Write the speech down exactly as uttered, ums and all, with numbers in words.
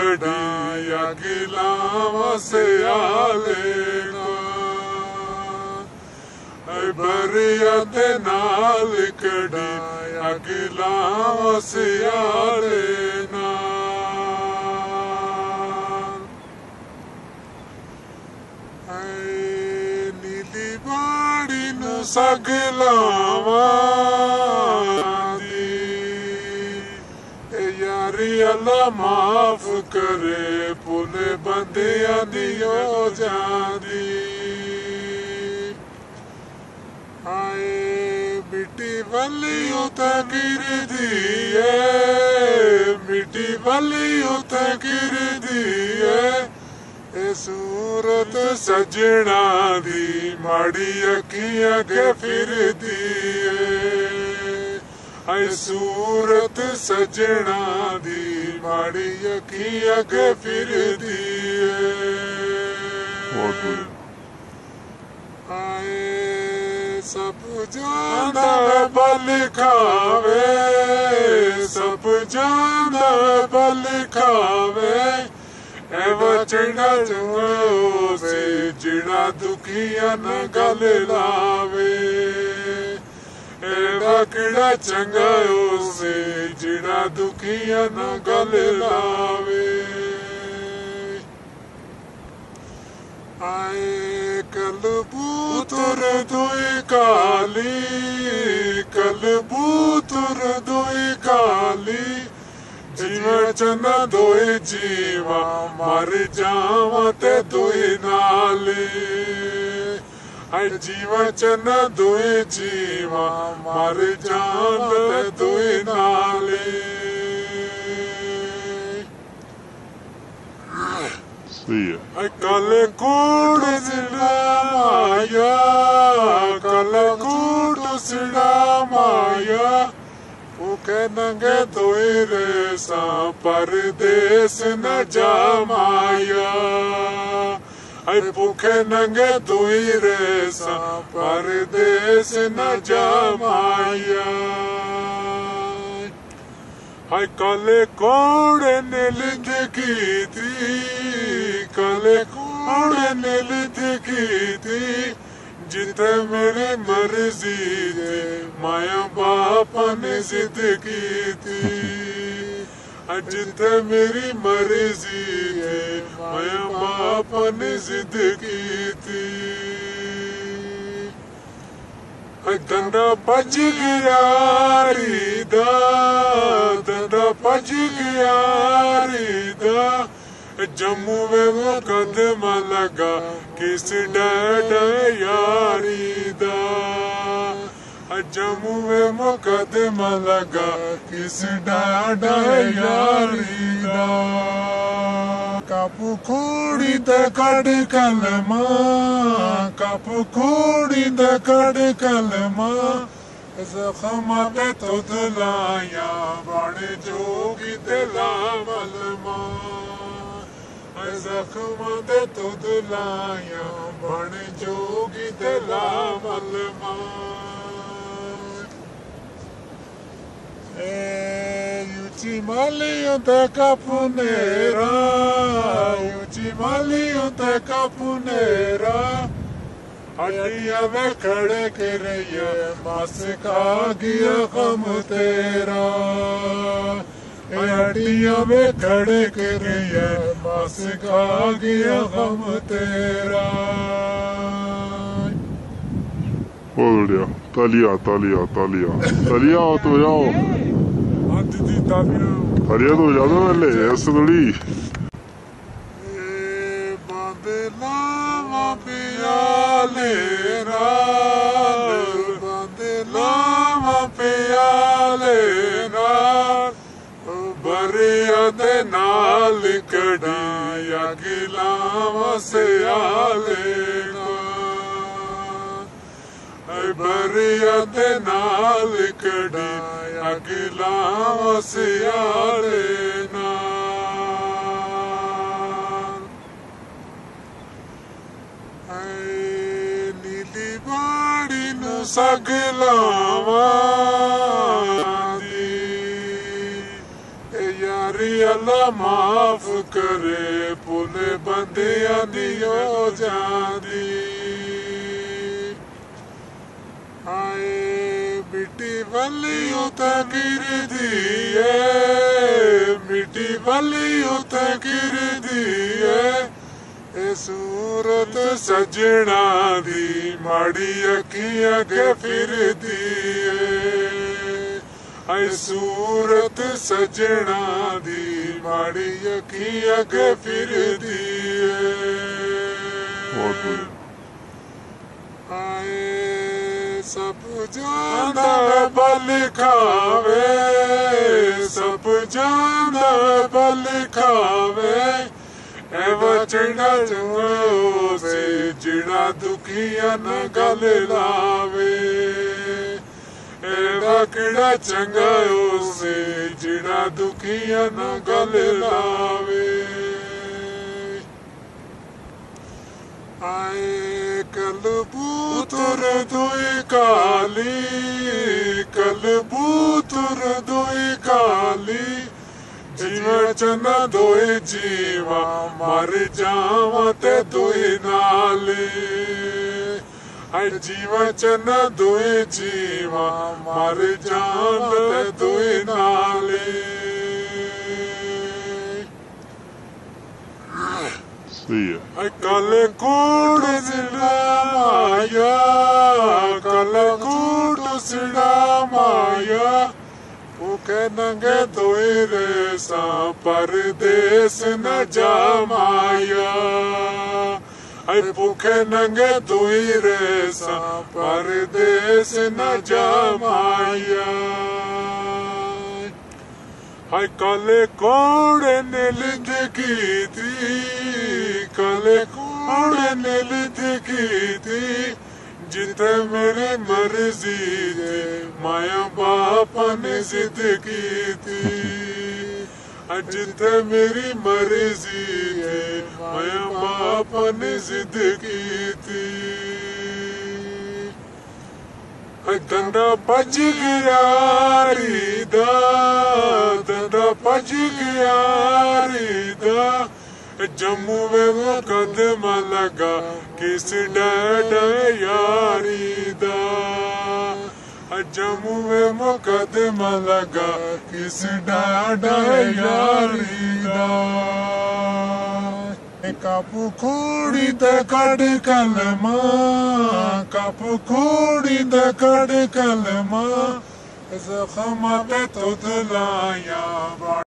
कड़ी अगिला सियाले बरिया दे नाल कड़ी अगिला सियाले नीली बाड़ी नु सगलावा अल्लाह माफ करे पुले बंदिया दियो जादी आए मिट्टी वाली उते गिर दी है मिट्टी वाली उते गिर दी है ए सूरत सजना दी माड़ी अखियां के फिर दी है ऐ सूरत सजना दी माड़ी अखियां के फिर दी आए सब जाना बल खावे सब जाना बल खावे ए वचना जो से जिड़ा दुखिया न गल लावे किड़ा चंगा उसे जिड़ा दुखिया न गल लावे आए कल बूतर दुई काली कल बूतर दुई काली जीवा चना दोई जीवा मर जावा ते दोई नाली जीवा चना दोए जीवा मर जान दोए नाले सही है कल कूड़ सिड़ा माया कल कूड़ सिड़ा माया भूखे नंगे दोए रेसा परदेस न जा माया ऐ भूखे नंगे दुई रेसा परदेस न जा माया हाय कले कोड़े ने लिद की थी कले कोड़े ने लिद की थी जिते मेरी मर्जी थे माया बाप ने जिद की थी जिते मेरी मर्जी है माया बाप ने जिद की थी दंडा बज गया रीदा दंडा बज गया रीदा जम्मू में मुकदमा लगा किस डैड यारी दा जम्मू में मुकदमा लगा किस डाडा यारी दा कापू खोड़ी द कड़ कलमा कापू खोड़ी द कड़ कलमा जख्मा ते तुद लाया बड़े जोगी ते लामलमा जख्मा ते तुद लाया बड़े जोगी ते लामलमा Yuchi malio te capunera, yuchi malio te capunera, हड्डियां में खड़े के रहिए बस खा गया गम तेरा हड्डियां में खड़े के रहिए बस खा गया गम तेरा बोल दिया तालिया तालिया तालिया तालिया तो जाओ दीदी तालिया तालिया तो जाओ पहले ऐसे थोड़ी बादलावा पियाले राल बादलावा पियाले राल बरिया दे नाल कड़ी अगिलावा से आले बरिया दे नाल कड़ी अगिला सियाले नीली बाड़ी नु सगलावा यारी अल्लाह माफ करे पुले बंदियां दी हो जांदी हाय मिट्टी वाली उते गिरदी है मिट्टी वाली उते गिरदी है ए सूरत सजना दी माड़ी अखियां के फिरदी है ऐ सूरत सजना दी माड़ी अखियां के फिरदी है आए सब जांदा बल खावे सब जांदा बल खावे ए वचना जो से जिड़ा दुखियां न गल लावे एवा किड़ा चंगा उसे जिड़ा दुखियां न गल लावे आए कल बूतर दुई काली कल बूतर दुई काली जीवा चना दोई जीवा मर जावा ते दोई नाले आई जीवा चना दोई जीवा मर जावा ते दोई नाले आई काले कूड़ सिड़ा माया काले कूड़ सिड़ा माया भूखे नंगे दोई रेसा परदेस न जा माया आई भूखे नंगे दोई रेसा परदेस न जा माया हाय काले कोड़े ने लिद की थी काले कोड़े ने लिद की थी जिते मेरी मर्जी थे माया बापा ने जिद की थी जिते मेरी मर्जी थे माया बापा ने जिद की थी दंदा भज गया रीदा दंदा भज गया रीदा जम्मू में मुकदमा लगा किस डैड यारी दा जम्मू में मुकदमा लगा किस डैड यारी दा कापू खोड़ी द कड़ कलमा कापू खोड़ी द कड़ कलमा जख्म पे तुद लाया